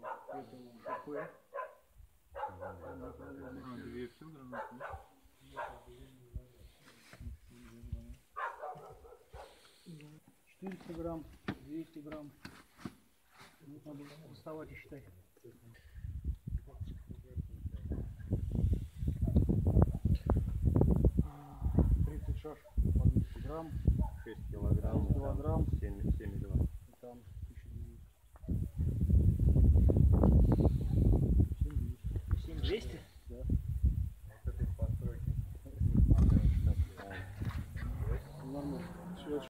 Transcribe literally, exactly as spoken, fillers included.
кафе. двести грамм. четыреста грамм, двести грамм. Надо доставать и считать. тридцать шаш по двести грамм. шесть килограмм. шесть килограмм. семь, семь и два. И там семь двести? Да. Вот этой постройки. Нормально.